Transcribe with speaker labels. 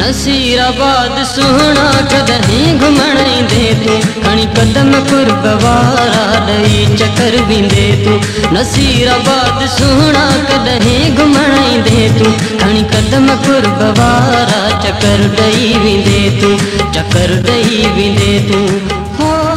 Speaker 1: नसीराबाद सुहना कदहीं घुमण ईंदे तू, खणी कदम कुर्बवारा ॾई चकर वेंदे तू। नसीराबाद सुहना कदहीं घुमण ईंदे तू, खणी कदम कुर्बवारा चकर ॾई वेंदे तू, चकर ॾई वेंदे तू।